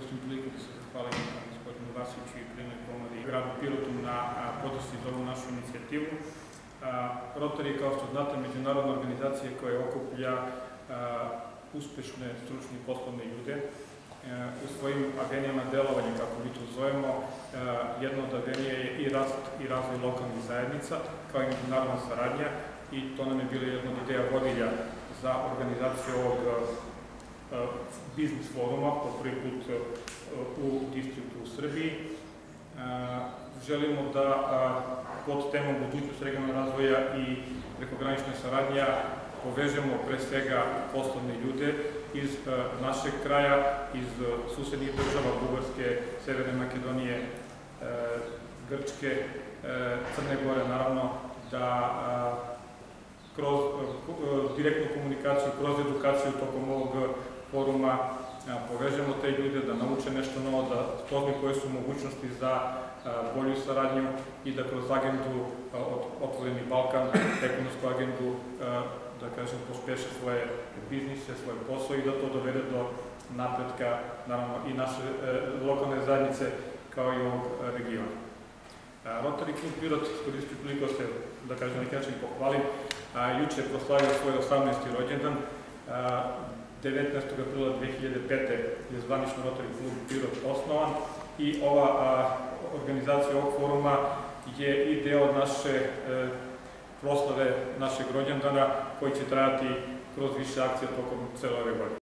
koristim priliku da se zahvalim gospodinu Vasiću i Privrednoj komori gradu Pirotu na podršci za ovu našu inicijativu. Rotary, kao što znate, međunarodna organizacija koja okuplja uspešne, stručne i poslovne ljude. U svojim agenijama delovanja, kako mi to zovemo, jedna od agenija je i rast i razvoj lokalnih zajednica, kao i međunarodna saradnja, i to nam je bila jedna od ideja vodilja za organizaciju ovog biznis foruma, po prvi put u distriktu u Srbiji. Želimo da pod temom budućnost regionalnog razvoja i prekogranična saradnja povežemo pre svega poslovne ljude iz našeg kraja, iz susednih država, Bugarske, Severne Makedonije, Grčke, Crne Gore, naravno, da kroz direktnu komunikaciju, kroz edukaciju tokom ovog foruma povežemo te ljude, da nauče nešto novo, da spoznaju koje su mogućnosti za bolju saradnju i da kroz agendu Otvoreni Balkan, ekonomsku agendu, da kažem, pospeše svoje biznise, svoj posao i da to dovede do napretka, naravno, i naše lokalne zajednice, kao i ovog regiona. Rotary Klub Pirot, koristim priliku da se, da kažem, na neki način pohvalim, juče je proslavio svoj 18. rođendan. 19. aprila 2005. je zvanično Rotary Klub Pirot osnovan i ova organizacija ovog foruma je i deo naše proslave našeg rođendana, koji će trajati kroz više akcija tokom cele ove godine.